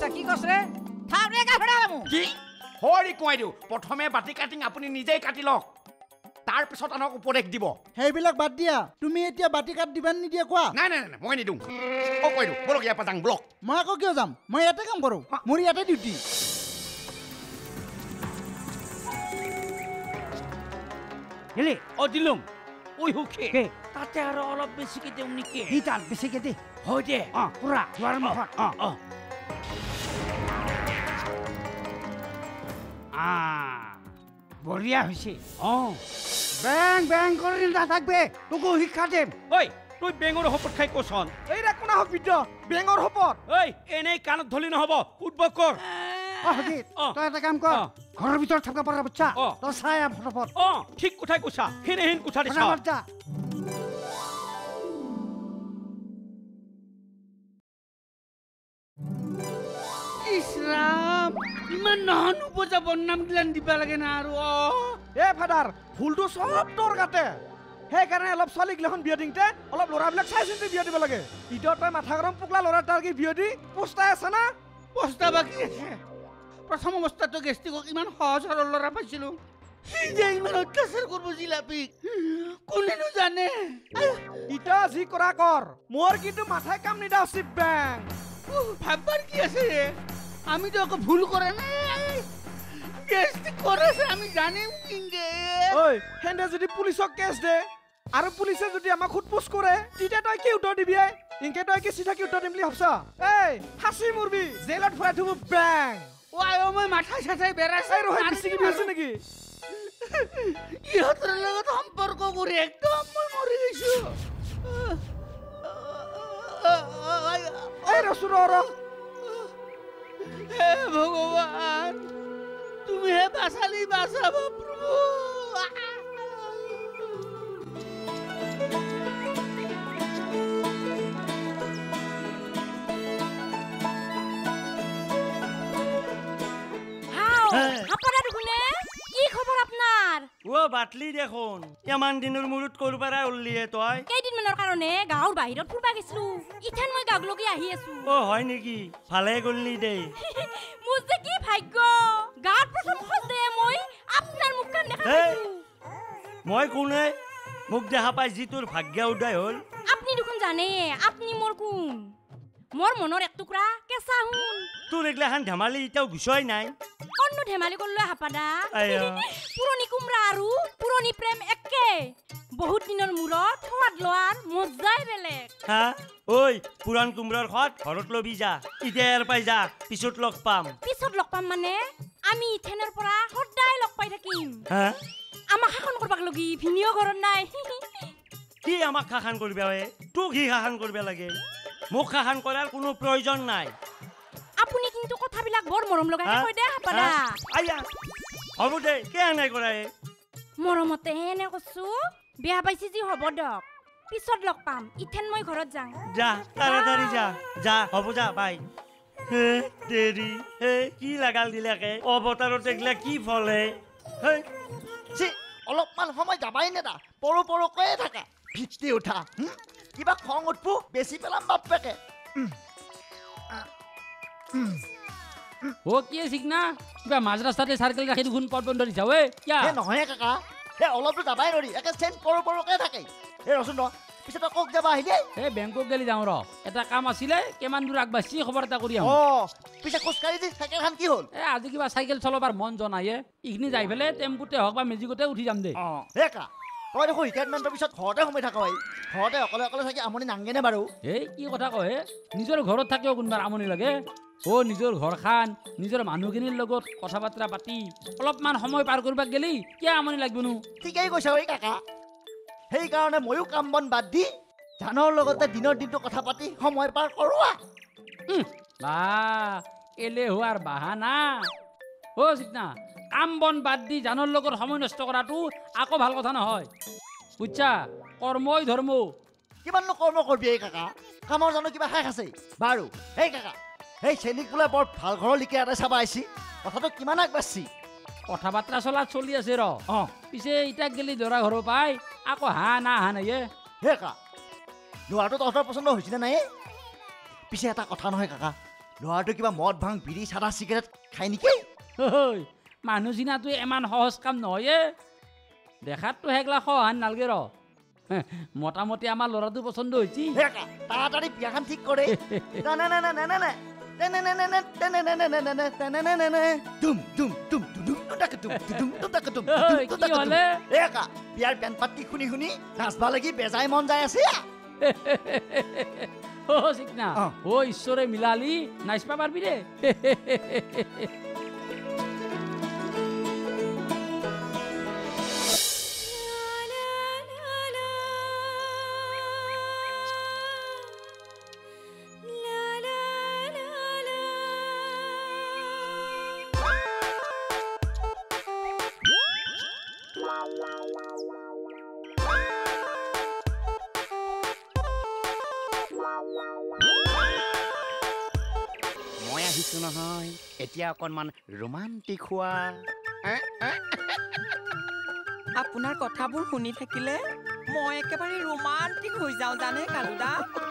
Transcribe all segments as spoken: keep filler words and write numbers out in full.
আচ্ছা কি কছৰে থাউৰে কাফৰা মু কি হৰি কোৱাই দিও প্ৰথমে বাটি কাটিং আপুনি নিজেই কাটি লওক তাৰ পিছত আনক উপদেশ দিব সেইবিলাক বাদ দিয়া তুমি এতিয়া বাটি কাট দিবান নিদিয়া কোৱা নাই নাই নাই মই নিদিওঁ অ কৈ দিওঁ বলক ইয়াৰ পৰা যাং ব্লক মই আকৌ কিয় যাম মই ইয়াতে কাম কৰোঁ মোৰ ইয়াতে ডিউটি হেলে অ দিলুম ওই হুকে তাতে আৰু অলপ বেছিকে দিওঁ নেকি কি তাত বেছিকে দে হয় দে অ পুৰা দুৱাৰ মুখত অ অ আ বঢ়িয়া হৈছে অ বেং বেং কৰি নাথাকবে তোকো শিক্ষা দিম ঐ তুই বেঙৰ হপত খাই কচোন এই ৰে কোনা হক বিদ্য বেঙৰ হপত ঐ এনেই কাণত ধলি নহব উদ্ভৱ কৰ অ হজিত তই এটা কাম কৰ ঘৰৰ ভিতৰত থাকা পৰা বাচ্চা তই চাই আ ফটাফট অ ঠিক কথাই কৈছা হেনে হেন কথা দিছা ফটাফট যা ইছৰাম ইমান নহন উপজা বন্নাম গিলান দিবা লাগে না আৰু অ এ ফাদাৰ ভুলটো চব তোৰ গাতে সেইকাৰণে অলপ ছোৱালী গিলাখন বিয়া দিওঁতে অলপ ল'ৰাবিলাক চাই চিন্তি বিয়া দিব লাগে ইদৰ তই মাথা গৰম পুকলা ল'ৰা তাৰ কি বিয়া দি পোষ্টাই আছে না পোষ্টা বাকী আছে প্ৰথম অৱস্থাটো গেষ্টিকক ইমান সহজ সৰল ল'ৰা পাইছিলো যে ইমান অত্যাচাৰ কৰিব জিলাপিক কোনেনো জানে ইটা যি কৰা কৰ মোৰ কিন্তু মাথাই কাম নিদা উচিত বেং ভাববার কি আছে রে আমি তো ওকে ভুল করে নাই গেস্টিক করেছে আমি জানিম কিংগে ঐ হেন্দে যদি পুলিচক কেছ দে আৰু পুলিচে যদি আমাক খুটপুছ কৰে তেতিয়া তই কি উত্তৰ দিবি ইনকে তই কি চিধা কি উত্তৰ দিম বুলি ভাবছা এই ফাঁচি মৰবি জেলত ভৰাই থব বেং ওয়াই ও মই মাথা সাথাই বেৰাছে এই ৰহে বেছিকে বিয়াছে নেকি ইহঁতৰ লগত সম্পৰ্ক কৰি একদম মই মৰি গৈছো এই ৰচু ৰ হে ভগৱান তুমি হে বাঁচালি বাঁচাব প্ৰভু ও বাটলি দেখোন ইমান দিনৰ মূৰত কৰ পৰা উল্লিয়ে তই কেইদিনমানৰ কাৰণে গাঁৱৰ বাহিৰত ফুৰবা গৈছিলো ইথান মই গাগলকি আহি আছো অ হয় নেকি ভালে গল্লি দে মোৰ যে কি ভাগ্য গাঁৱৰ প্ৰথম খোজে মই আপোনাৰ মুখখন দেখা পাইছো মই কোনে মুখ দেখা পাই যি তোৰ ভাগ্য উদয় হ'ল আপুনি দেখোন জানে আপুনি মোৰ কোন মোৰ মনৰ এক টুকুৰা কেঁচা হুন তোৰ এগলাখান ধেমালি এতিয়াও গুচাই নাই অন্য ধেমালি কৰলৈ হাপাদা পুৰণি কুমৰা আৰু পুৰণি প্ৰেম একে বহুত দিনৰ মূৰত সোৱাদ লোৱাৰ মজাই বেলেগ হা ঐ পুৰাণ কুমৰাৰ খত ঘৰত লবি যা এতিয়া ইয়াৰ পাই যা পিছত লগ পাম পিছত লগ পাম মানে আমি ইথেনৰ পৰা সদায় লগ পাই থাকিম হা আমাক শাসন কৰবাক লগি ভিনিও ঘৰত নাই কি আমাক শাসন কৰিবা হে তোক কি শাসন কৰিব লাগে মোক শাসন কৰাৰ কোনো প্ৰয়োজন নাই আপুনি কিন্তু কথাবিলাক বৰ মৰম লগাই কৈ দে হাপাদা আয়া হ'ব দে কিয় নাই কৰাই মৰমতে এনে কৈছো বিয়া পাইছি যি হ'ব দক পিছত লগ পাম ইথেন মই ঘৰত যাম যা তাড়াতাড়ি যা যা হ'ব যা বাই হে দেৰি হে কি লাগাল দিলাকে অৱতাৰত এগলা কি ফলে হে চি অলপমান সময় যাবাই নেদা পৰো পৰোকৈয়ে থাকা ভিত্তি উঠা কিবা খং উঠবো বেছি পেলাম বাপেকে ও কি ঠিক না কিবা মাঝ রাস্তাতে সার্কেল রাখি দুগুণ পথ বন্ধ দিছা ঐ কিয়া হে নহয় কাকা হে অলপটো যাবাই নৰি একে চেন পৰো পৰোকৈয়ে থাকে হে ৰচোন ৰ পিছত কক যাবা আহিলে এই বেংকক গেলি যাওঁ ৰ এটা কাম আছিলে কিমান দূৰ আগবাঢ়ি খবৰ এটা কৰি আহোঁ অ পিছে খোজকাঢ়ি দি চাইকেলখন কি হ'ল এ আজি কিবা চাইকেল চলাবার মন জনায়ে ইখিনি যাই পেলাই টেম্পুতে হওক বা মেজিকতে উঠি যাম দে অ হে কা তই দেখোন ৰিটায়াৰমেণ্টৰ পিছত ঘৰতে সোমাই থাক ঘৰতে অকলে অকলে থাকি আমনি নাংগেনে বাৰু এই কি কথা কয় নিজৰ ঘৰত থাকিও কোনবাৰ আমনি লাগে অ নিজৰ ঘৰ খান নিজৰ মানুহখিনিৰ লগত কথা বাৰ্তা পাতি অলপমান সময় পাৰ কৰিব গেলি কিয় আমনি লাগবনো ঠিকেই কৈছা ঐ কাকা সেইকাৰণে ময়ো কাম বন বাদ দি জানৰ লগতে দিনৰ দিনটো কথা পাতি সময় পাৰ কৰোৱা বা এলে হোৱাৰ বাহানা অ চিকনা কাম বন বাদ দি জানৰ লগত সময় নষ্ট কৰাটো আকৌ ভাল কথা নহয় বুজছা কৰ্মই ধৰ্ম কিমাননো কৰ্ম কৰবি এই কাকা কামৰ জানো কিবা শেষ আছে বাৰু এই কাকা এই চেনিক বোলে বৰ ভাল ঘৰৰ লিখি এটা চাবা আহিছি কথাটো কিমান আগবাঢ়ছি কথা বাৰ্তা চলাত চলি আছে ৰ অ পিছে ইটাক গেলি দৰা ঘৰ পাই আকৌ হা না হা নাই হে কা ল'ৰাটো তহঁতৰ পচন্দ হৈছিলে নাই পিছে এটা কথা নহয় কাকা ল'ৰাটো কিবা মদ ভাং বিড়ি চাদা চিগাৰেট খাই নেকি ঐ মানুহ চিনাটো ইমান সহজ কাম নহয় দেখাততো সেইগিলা সহান নালগে ৰ মোটামুটি আমাৰ ল'ৰাটো পচন্দ হৈছে তাড়াতাড়ি বিয়াখন ঠিক কৰে বিয়াৰ পেন পাতি শুনি শুনি নাচবা লাগি বেজাই মন যায় আছে অ চিকনা অ ঈশ্বৰে মিলালি নাচবা পাৰবি দে মই আহিছো নহয় এতিয়া অকণমান ৰোমান্টিক হোৱা আপোনাৰ কথাবোৰ শুনি থাকিলে মই একেবাৰে ৰোমান্টিক হৈ যাওঁ জানে কালুদা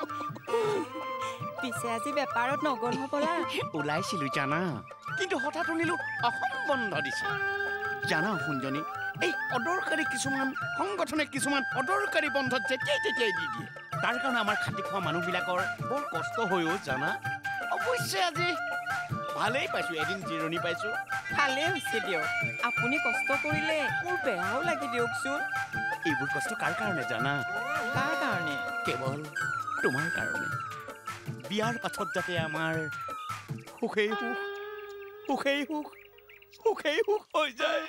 পিছে আজি বেপাৰত নগল হ'বলা ওলাইছিলো জানা কিন্তু হঠাৎ শুনিলো অসম বন্ধ দিছে জানা শুনজনী এই অদৰকাৰী কিছুমান সংগঠনে কিছুমান অদৰকাৰী বন্ধত যেতিয়াই তেতিয়াই দি দিয়ে তাৰ কাৰণে আমাৰ খাটি খোৱা মানুহবিলাকৰ বৰ কষ্ট হৈও জানা অৱশ্যে আজি ভালেই পাইছো এদিন জিৰণি পাইছো ভালেই হৈছে দিয়ক আপুনি কষ্ট কৰিলে মোৰ বেয়াও লাগে দিয়কচোন এইবোৰ কষ্ট কাৰ কাৰণে জানা কাৰ কাৰণে কেৱল তোমাৰ কাৰণে বিয়াৰ পাছত যাতে আমাৰ সুখেই সুখ সুখেই সুখ সুখেই সুখ হৈ যায়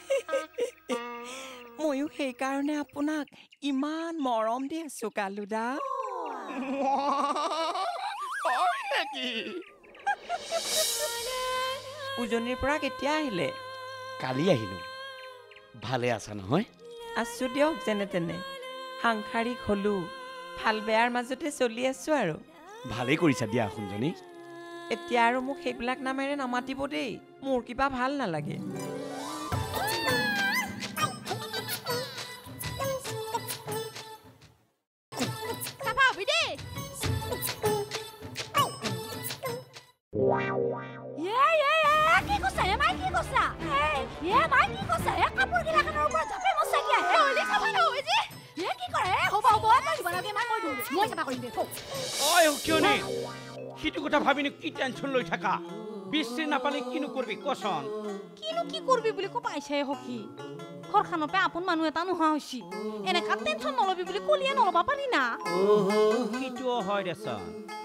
ময়ো সেইকাৰণে আপোনাক ইমান মৰম দি আছো কালুদা নেকি উজনিৰ পৰা কেতিয়া আহিলে কালি আহিলো ভালে আছা নহয় আছো দিয়ক যেনে তেনে সাংসাৰিক হলো ভাল বেয়াৰ মাজতে চলি আছো আৰু ভালেই কৰিছা দিয়া শুনজনী এতিয়া আৰু মোক সেইবিলাক নামেৰে নামাতিব দেই মোৰ কিবা ভাল নালাগে সিটো কথা ভাবিনি কি টেনশ্যন লৈ থাকা বিশ্ৰী নাপালে কিনো কৰবি কচোন কিনো কি কৰবি বুলি ক পাইছে সখী ঘৰখনৰ পৰা আপোন মানুহ এটা নোহোৱা হৈছে এনেকা টেনশ্যন নলবি বুলি কলিয়ে নলবা পাৰি না সিটোও হয় দেচোন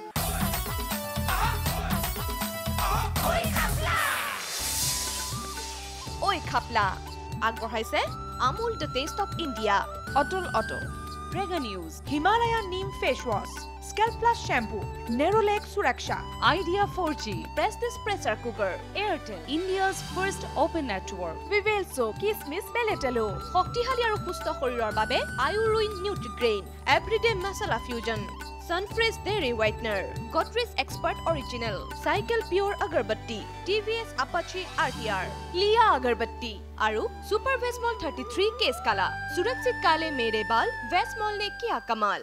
ঐ খাপলা আগবঢ়াইছে Amul the taste of India অটল অটো প্ৰেগা news Himalaya neem face wash scalp plus shampoo Nerolac Suraksha Idea four G Prestige pressure cooker Airtel India's first open network Vivel চ' কিচমিচ বেলেটেলো শক্তিশালী আৰু সুস্থ শৰীৰৰ বাবে আয়ুৰুইন Nutrigrain everyday masala fusion Sunfresh Dairy Whitener, Godrej Expert Original, Cycle Pure Agarbatti, T V S Apache R T R, Lia Agarbatti, Aru Super Vesmol thirty-three Case Kala, Surakshit Kale Mere Bal, Vesmol ne kiya kamal.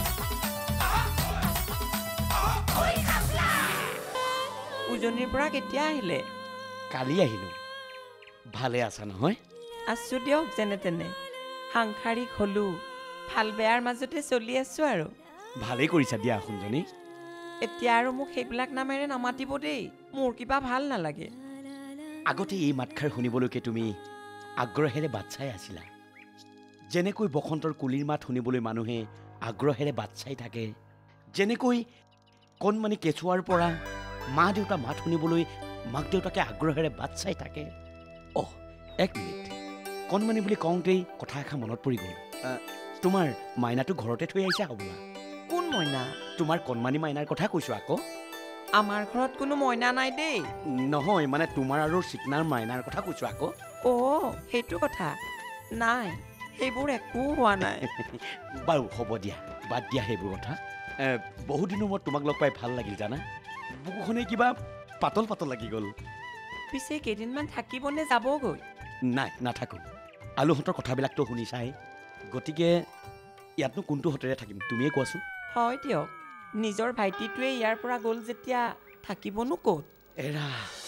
উজনিৰ পৰা কেতিয়া আহিলে কালি আহিলো ভালে আছা নহয় আছো দিয়ক যেনে তেনে সাংসাৰিক হলো ভাল বেয়াৰ মাজতে চলি আছো আৰু ভালেই কৰিছা দিয়া শুনজনী এতিয়া আৰু মোক সেইবিলাক নামেৰে নামাতিব দেই মোৰ কিবা ভাল নালাগে আগতে এই মাতখাৰ শুনিবলৈকে তুমি আগ্ৰহেৰে বাট চাই আছিলা যেনেকৈ বসন্তৰ কুলিৰ মাত শুনিবলৈ মানুহে আগ্ৰহেৰে বাট চাই থাকে যেনেকৈ কণমানি কেঁচুৱাৰ পৰা মা দেউতা মাত শুনিবলৈ মাক দেউতাকে আগ্ৰহেৰে বাট চাই থাকে অহ এক মিনিট কণমানি বুলি কওঁতেই কথা এষাৰ মনত পৰি গ'ল তোমাৰ মাইনাটো ঘৰতে থৈ আহিছা হ'বলা কোন মইনা তোমাৰ কণমানি মাইনাৰ কথা কৈছো আকৌ আমাৰ ঘৰত কোনো মইনা নাই দেই নহয় মানে তোমাৰ আৰু চিকনাৰ মাইনাৰ কথা কৈছো আকৌ অ' সেইটো কথা নাই সেইবোৰ একো হোৱা নাই বাৰু হ'ব দিয়া বাদ দিয়া সেইবোৰ কথা বহুত দিনৰ মূৰত তোমাক লগ পাই ভাল লাগিল জানা বুকুখনে কিবা পাতল পাতল লাগি গ'ল পিছে কেইদিনমান থাকিবনে যাবগৈ নাই নাথাকো আলুহঁতৰ কথাবিলাকতো শুনিছাই গতিকে ইয়াতনো কোনটো হতেৰে থাকিম তুমিয়ে কোৱাচোন হয় দিয়ক নিজৰ ভাইটিটোৱে ইয়াৰ পৰা গ'ল যেতিয়া থাকিবনো ক'ত এৰা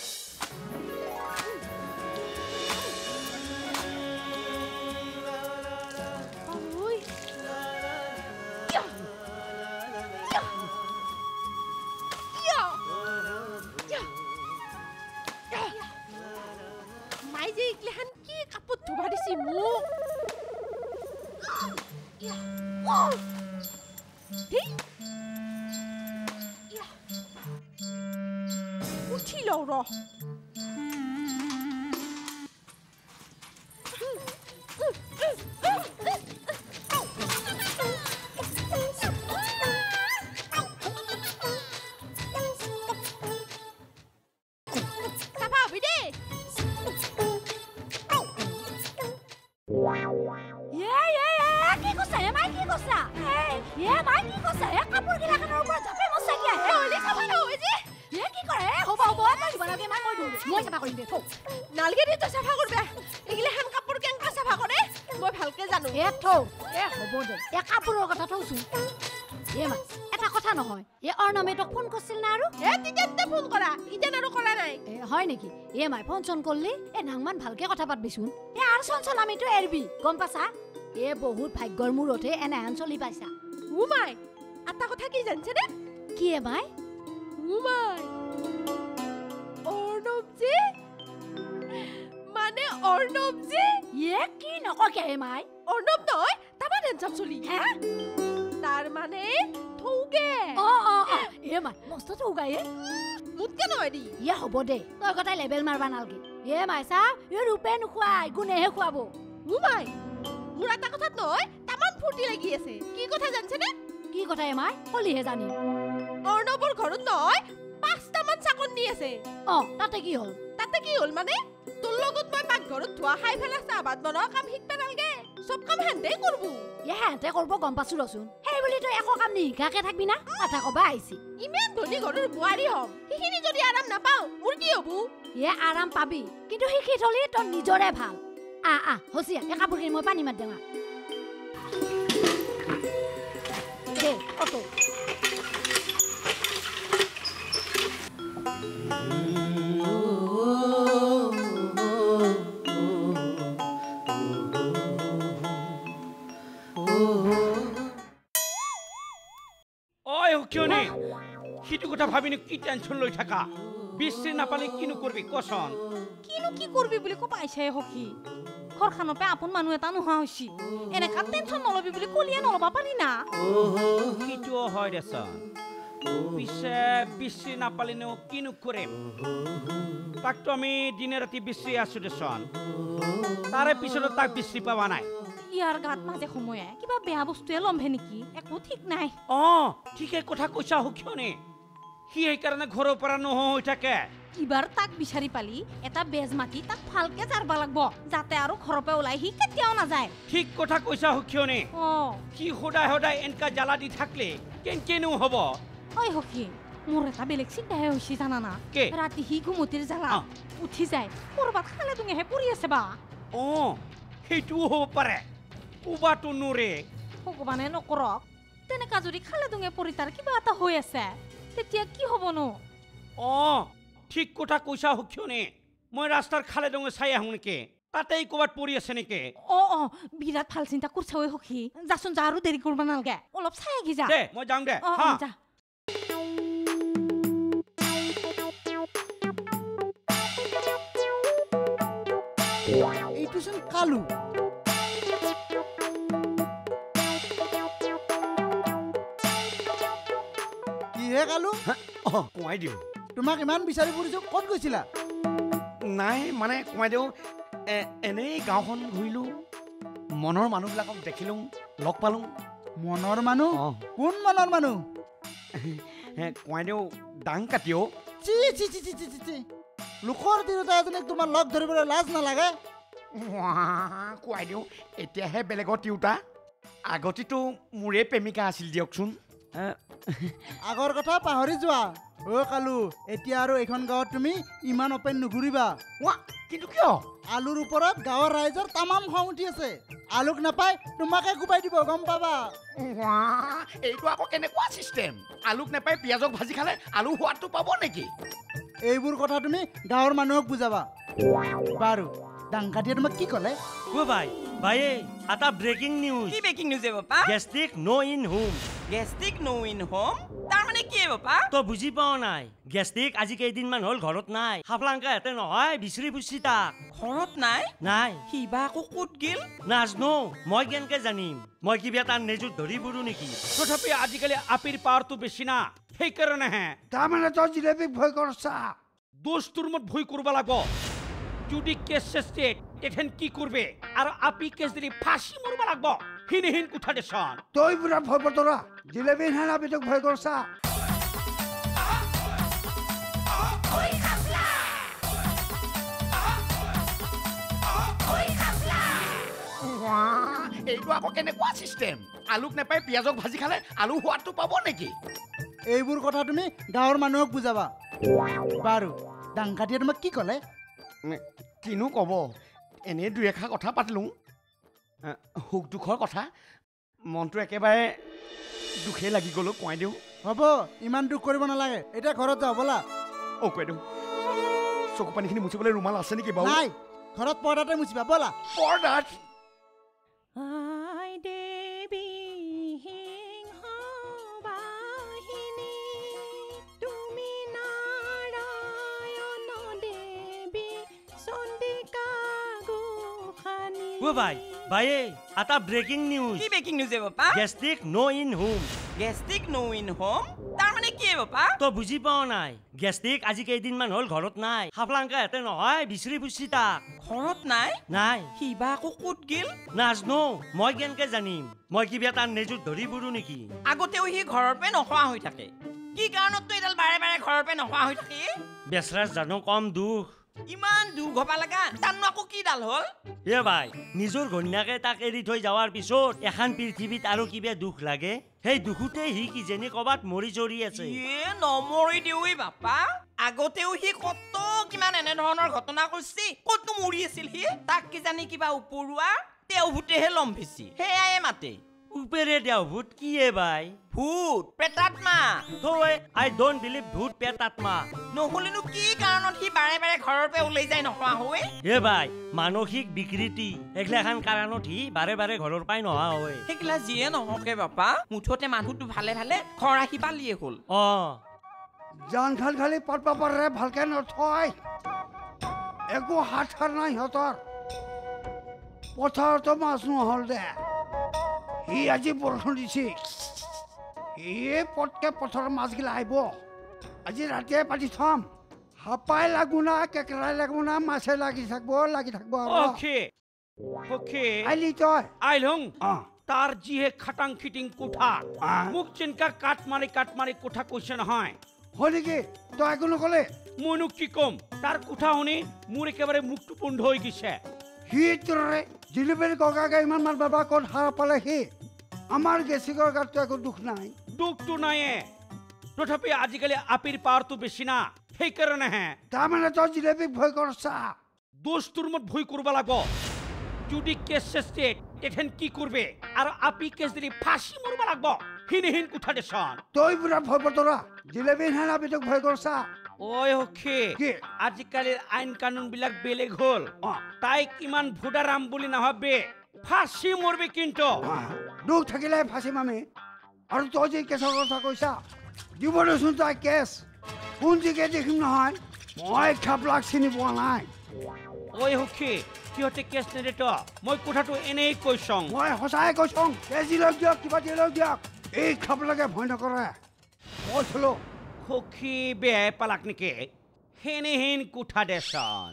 মাই যে এইগিলাখান কি কাপোৰ ধুবা দিছি মোক উঠি লওঁ ৰ নালগে দি তই চাফা কৰবা এইগিলাখান কাপোৰ কেনেকা চাফা কৰে মই ভালকে জানো এ থৌ এ হ'ব দে এ কাপোৰৰ কথা থৌচোন এ মা এটা কথা নহয় এ অৰ্ণমে তোক ফোন কৰিছিল না আৰু এ তিতে ফোন কৰা ইতেন আৰু কৰা নাই এ হয় নেকি এ মাই ফোন চন কৰলি এ নাংমান ভালকে কথা পাতবিচোন এ আৰু চন চন আমিতো এৰবি গম পাছা এ বহুত ভাগ্যৰ মূৰতে এনাহান চলি পাইছা ও মাই এটা কথা কি জানছে দে কি এ মাই ও মাই অৰ্ণৱজি মানে অৰ্ণৱজি ইয়ে কি নককে মাই অৰ্ণৱ নহয় তাবা টেনচন চলি হে তাৰ মানে থৌগে অ অ এ মাই মস্ত থৌগাই মুতকে নহয় দি ইয়ে হ'ব দে তই গটাই লেবেল মাৰবা নালগে এ মাই চা এ ৰূপে নুখুৱাই গুণেহে খুৱাব ও মাই মোৰ এটা কথাত নহয় তামান ফুৰ্তি লাগি আছে কি কথা জানছে নে কি কথা এ মাই কলিহে জানি অৰ্ণৱৰ ঘৰত নহয় পাঁচটামান চাকন নি আছে অ তাতে কি হ'ল তাতে কি হ'ল মানে তোৰ লগত মই পাকঘৰত ধোৱা খাই ফেলা চাহ ভাত বনোৱা কাম শিকবা নালগে সব কাম হেঁতে কৰব এ হেঁতে কৰব গম পাছো ৰচোন সেই বুলি তই একো কাম নিশিকাকে থাকবি না কথা কবা আহিছি ইমান ধনী ঘৰৰ বোৱাৰী হম সেইখিনি যদি আৰাম নাপাওঁ মোৰ কি হ'ব এ আৰাম পাবি কিন্তু শিকি থলি তোৰ নিজৰে ভাল আ আ হচিয়া এ কাপোৰখিনি মই পানী মাত দেঙা দে অটো কিয়নে সিটো কথা ভাবিনি কি টেনশন লৈ থাকা বিশ্রী নাপালে কিনো করবি কসন কিনো কি করবি বলি কো পাইছে হকি ঘরখানপে আপন মানুহ এটা নোহা হইছি এনেকা টেনশন নলবি বলি কলিয়া নলবা পারি না কিটো হয় দেছন পিছে বিশ্রী নাপালিনো কিনো করিম তাক তো আমি দিনে রাতি বিশ্রী আছো দেছন তারে পিছতো তাক বিশ্রী পাওয়া নাই ইয়ার গাত মাঝে সময়ে কিবা বেয়া বস্তুয়ে লম্ভে নেকি একো ঠিক নাই অ ঠিকে কথা কইছা হকিয়নে কি এই কারণে ঘৰৰ পৰা নহ হৈ থাকে কিবাৰ তাক বিচাৰি পালি এটা বেজ মাটি তাক ফালকে জাৰবা লাগব যাতে আৰু ঘৰৰ পৰা ওলাই হি কেতিয়াও না যায় ঠিক কথা কইছা হকিয়নে অ কি সদায় সদায় এনকা জ্বালা দি থাকলে কেন কেনো হ'ব ওই হকি মোৰ এটা বেলেগ চিন্তা হৈছে জানা না ৰাতি হি ঘুমতিৰ জ্বালা উঠি যায় কৰবাত খালে দুঙেহে পৰি আছে বা অ সেইটো হ'ব পাৰে কুবাটো নৰে ভগৱানে নকৰক তেনেকা যদি খালে দুঙে পৰি তাৰ কিবা এটা হৈ আছে তেতিয়া কি হ'বনো অ ঠিক কথা কইছা হকিয়নে মই ৰাস্তাৰ খালে দুঙে চাই আহো নেকি তাতেই কবাত পৰি আছে নেকি অ অ বিৰাট ভাল চিন্তা কৰছ ঐ হকি যাচোন যা আৰু দেৰি কৰবা নালগে অলপ চাই আহি যা দে মই যাম দে হা যা এইটোচোন কালু কিহে কালু অ কোৱাই দিওঁ তোমাক ইমান বিচাৰি ফুৰিছো ক'ত গৈছিলা নাই মানে কোৱাই দিওঁ এনেই গাঁওখন ঘূৰিলো মনৰ মানুহবিলাকক দেখিলোঁ লগ পালোঁ মনৰ মানুহ কোন মনৰ মানুহ কোৱাই দিওঁ ডাং কাটিও চি চি চি চি চি চি লোকৰ তিৰোতা এজনীক তোমাৰ লগ ধৰিবলৈ লাজ নালাগে কোৱাই দিওঁ এতিয়াহে বেলেগৰ তিৰোতা আগতেতো মোৰে প্ৰেমিকা আছিল দিয়কচোন আগৰ কথা পাহৰি যোৱা অ কালু এতিয়া আৰু এইখন গাঁৱত তুমি ইমান অপেন নুঘূৰিবা কিন্তু কিয় আলুৰ ওপৰত গাঁৱৰ ৰাইজৰ তামাম খং উঠি আছে আলুক নাপায় তোমাকে কোবাই দিব গম পাবা এইটো আকৌ কেনেকুৱা চিষ্টেম আলুক নাপায় পিয়াজক ভাজি খালে আলু সোৱাদটো পাব নেকি এইবোৰ কথা তুমি গাঁৱৰ মানুহক বুজাবা বাৰু ডাংকাটিয়ে তোমাক কি ক'লে ও ভাই ভাই এটা ব্ৰেকিং নিউজ কি ব্ৰেকিং নিউজ বাপা gastric no in home gastric no in home তাৰ মানে কি বাপা তো বুজি পাও নাই গেষ্টিক আজি কেইদিনমান হ'ল ঘৰত নাই হাফলাংকা হেতে নহয় বিচৰি ফুচি তাক ঘৰত নাই নাই কিবা আকৌ ক'ত গেল নাজনো মই কেনেকে জানিম মই কিবা তাৰ নেজুত ধৰি বুৰো নেকি তথাপি আজিকালি আপিৰ পাৱাৰটো বেছি না সেইকাৰণেহে তাৰমানে তই জিলেপিক ভয় কৰছা দোষ তোৰ মত ভয় কৰিব লাগিব যদি কেছ ষ্টেট এখন কি করবে আর আপি কেস দিলি ফাঁসি মরবা লাগবো হিনে হিন কুঠা দেশন তই পুরা ভয় পতরা জিলেপি হেন আপি তোক ভয় করছা এইটো আকৌ কেনেকুৱা চিষ্টেম আলুক নাপায় পিয়াজক ভাজি খালে আলু সোৱাদটো পাব নেকি এইবোৰ কথা তুমি গাঁৱৰ মানুহক বুজাবা বাৰু ডাংকাটিয়ে তোমাক কি ক'লে কিনো ক'ব এনেই দুই এষাৰ কথা পাতিলোঁ সুখ দুখৰ কথা মনটো একেবাৰে দুখে লাগি গ'লো কোৱাই দিওঁ হ'ব ইমান দুখ কৰিব নালাগে এতিয়া ঘৰত যাওঁ ব'লা অ' কৈ দিওঁ চকু পানীখিনি মুচিবলৈ ৰুমাল আছে নেকি বাৰু নাই ঘৰত পৰ্দাতে মুচিবা ব'লা পৰ্দাত আই দেৱী সিংহ বাহিনী তুমি নাৰায়ণ দেৱী চণ্ডিকা গোসানী ও ভাই ভাই এটা ব্ৰেকিং নিউজ কি ব্ৰেকিং নিউজ বাপা gastric no in home gastric no in home তাৰ মানে কি বাপা তো বুজি পাও নাই গেষ্টিক আজি কেইদিনমান হ'ল ঘৰত নাই হাফলাংকা হেতে নহয় বিচৰি ফুচি তাক ঘৰত নাই নাই কিবা আকৌ ক'ত গেল নাজনো মই কেনেকে জানিম মই কিবা তাৰ নেজুত ধৰি বুৰো নেকি আগতেও সি ঘৰৰ পৰা নোখোৱা হৈ থাকে কি কাৰণততো এডাল বাৰে বাৰে ঘৰৰ পৰা নোখোৱা হৈ থাকে বেচৰাজ জানো কম দুখ ইমান দুখ হ'ব লগা তাৰনো আকৌ কি ডাল হ'ল এ ভাই নিজৰ ঘৈণীয়াকে তাক এৰি থৈ যাৱাৰ পিছত এখন পৃথিৱীত আৰু কিবা দুখ লাগে সেই দুখতে সি কিজানি ক'বাত মৰি চৰি আছে এ নমৰি দিওই বাপা আগতেও সি কত কিমান এনে ধৰণৰ ঘটনা কৰিছে ক'তনো মৰি আছিল সি তাক কিজানি কিবা উপৰুৱা তেওঁ ভূতেহে লম্ভিছি সেয়াই মাতে উপেৰে দেও ভূত কিয়ে ভাই ভূত প্ৰেতাত্মা তই আই ডোন্ট বিলিভ ভূত প্ৰেতাত্মা নহ'লেনো কি কাৰণত সি বাৰে বাৰে ঘৰৰ পৰা ওলাই যায় নোহোৱা হৈ এ ভাই মানসিক বিকৃতি এগিলাখান কাৰণত সি বাৰে বাৰে ঘৰৰ পৰাই নোহোৱা হয় সেইগিলা যিয়ে নহকে বাপা মুঠতে মানুহটো ভালে ভালে ঘৰ আহি পালিয়ে হ'ল অ জান খাল খালি পাতবা পাৰে ভালকে নথয় একো হাত সাৰ নাই সিহঁতৰ পথাৰতো মাছ নহ'ল দে সি আজি বৰষুণ দিছে সি পটকে পথাৰৰ মাছগিলা আহিব আজি ৰাতিয়ে পাতি থম হাপাই লাগো না কেকেৰাই লাগো না মাছে লাগি থাকিব লাগি থাকিব ওকে ওকে আইলি তই আইলং অঁ তাৰ যিহে খাটাং খিটিং কোঠা মোক চিনকা কাট মাৰি কাট মাৰি কোঠা কৈছে নহয় হয় নেকি তই একো নকলে মইনো কি কম তাৰ কোঠা শুনি মোৰ একেবাৰে মুখটো বন্ধ হৈ গৈছে সি তোৰে জিলিপেৰি ককাকে ইমান মাৰ বাবা ক'ত সাৰ পালে সি আমাৰ গেছিকৰ গাতটো একো দুখ নাই দুখটো নাইয়ে তথাপি আজিকালি আপিৰ পাৱাৰটো বেছি না সেইকাৰণেহে তাৰমানে তই জিলেপিক ভয় কৰছা দোষ তোৰ মত ভয় কৰিব লাগিব যদি কেছ ষ্টেট এখন কি করবে আর আপি কেস দিলি ফাঁসি মরবা লাগবো হিনে হিন কুঠা দেশন তই পুরা ভয় পতরা জিলেপি হেন আপি তোক ভয় করছা ওই হকে আজিকালির আইন কানুন বিলাক বেলেগ হল তাইক ইমান ভোদারাম বলি নাভাবে ফাঁসি মরবে কিন্তু দুখ থাকিলে ফাঁসি মামি আৰু তই যে কেছৰ কথা কৈছা দিব দেচোন তই কেছ কোন জিকে দেখিম নহয় মই খাপলাক চিনি পোৱা নাই ওই হকে সিহঁতে কেছ নেদেতো মই কথাটো এনেই কৈছং মই সঁচাই কৈছং কেজি লৈ দিয়ক কিবা দি লৈ দিয়ক এই খাপলাকে ভয় নকৰে মই চলো সখী বেয়াই পালাক নেকি হেনে হেন কুঠা দেশন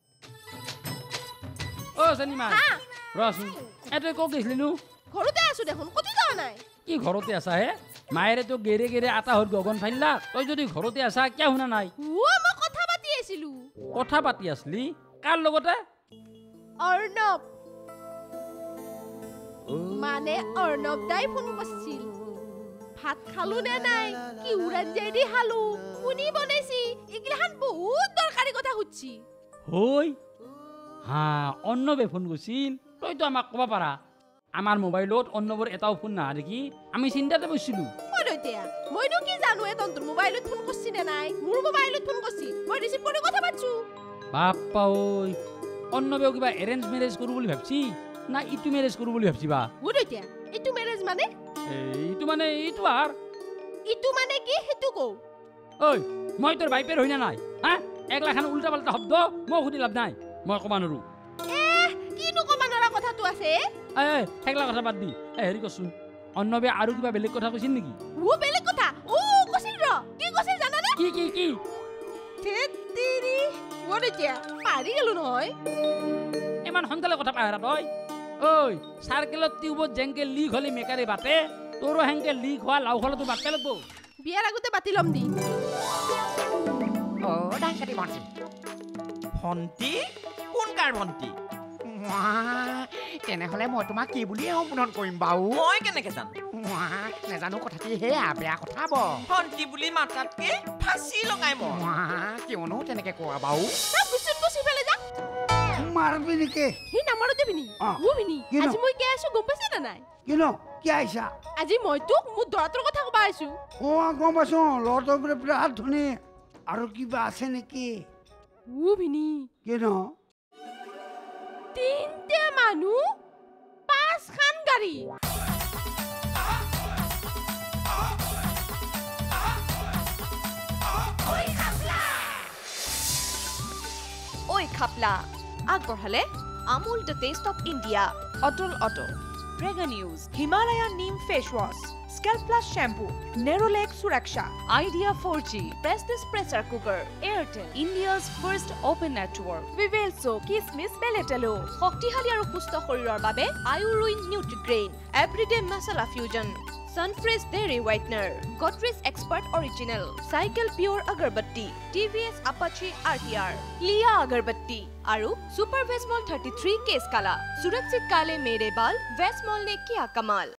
ও জানিমা ৰচোন এতে ক গৈছিলিনো ঘৰতে আছো দেখোন কতো যোৱা নাই কি ঘৰতে আছা হে মায়েৰে তো গেৰে গেৰে আটা হত গগন ফাইলা তই যদি ঘৰতে আছা কিয় শুনা নাই ও মই কথা পাতি আছিলো কথা পাতি আসলি কাৰ লগতে অৰ্ণৱ মানে অৰ্ণৱ দাই ফোন কৰিছিল ভাত খালো নে নাই কি উৰাঞ্জাই দি খালো কোনি বনাইছি ইগলাহান বহুত দৰকাৰী কথা সুধছি হই হা অন্নবে ফোন কৰিছিল তইতো আমাক ক'ব পাৰা আমাৰ মোবাইলত অন্নবৰ এটাও ফোন নাহা দেখি আমি চিন্তাতে বসছিলো মই এতিয়া মইনো কি জানো এ তন্তৰ মোবাইলত ফোন কৰছি নে নাই মোৰ মোবাইলত ফোন কৰছি মই ৰিচিভ কৰি কথা পাতছো বাপ্পা ঐ অন্নবেও কিবা এৰেঞ্জ মেৰেজ কৰো বুলি ভাবছি না ইটো মেৰেজ কৰো বুলি ভাবছি বা মোৰ এতিয়া ইটো মেৰেজ মানে এইটো মানে এইটো আর ইটো মানে কি হেতু কও ঐ মই তোৰ বাইপেৰ হৈ না নাই হা একলাখান উল্টা পাল্টা শব্দ মই সুধি লাভ নাই মই ক'বা নৰো এ কিনো ক'বা নৰা কথাটো আছে এ হেগলা কথা বাদ দি এ হেৰি কচোন অন্নবে আৰু কিবা বেলেগ কথা কৈছিল নেকি ও বেলেগ কথা ও কৈছিল ৰ কি কৈছিল জানানে কি কি কি তেতিৰি মোৰ এতিয়া পাৰি গেলো নহয় ইমান সোনকালে কথা পাহৰা তই ঐ চাৰ্কেলত টিউবত যেংকে লিক হলে মেকাৰে বাটে তোৰো হেংকে লিক হোৱা লাও খলাটো বাটে লাগব বিয়াৰ আগতে বাতি লম দি অ ডাংকাটি ভণ্টি ভণ্টি কোন কাৰ ভণ্টি তেনেহলে মই তোমাক কি বুলিয়ে সম্বোধন কৰিম বাউ মই কেনেকে জানো নেজানো কথাটি সেয়া বেয়া কথা ব ভণ্টি বুলি মাতাতকে ফাঁচি লগাই মই কিয়নো তেনেকে কোৱা বাউ গুচুন গুচি পেলে যা মাৰবি নেকি হি নামাৰো দেবিনি ও বিনি আজি মই কে আছো গম পাইছ না নাই কিনো কি আইছা আজি মই তোক মোৰ দৰাটোৰ কথা ক'বা আইছো অ গম পাইছো ল'ৰাটোৰ পৰা বিৰাট ধনী আৰু কিবা আছে নেকি ও বিনি কিনো তিনটে মানুহ পাঁচ খান গাড়ী ঐ খাপলা আগবঢ়ালে Amul the taste of India অটল অটো প্ৰেগা news Himalaya neem face wash scalp plus shampoo Nerolac Suraksha Idea four G Prestige pressure cooker Airtel India's first open network ভিভেলছো কিচমিচ বেলেটেলো শক্তিশালী আৰু সুস্থ শৰীৰৰ বাবে আয়ুৰুইন Nutrigrain everyday masala fusion Sunfresh Dairy Whitener, Godrej Expert Original, Cycle Pure Agarbatti, T V S Apache R T R, Lia Agarbatti, Aru Super Vesmol thirty-three Case Kala, Surakshit Kale Mere Bal, Vesmol ne kiya kamal.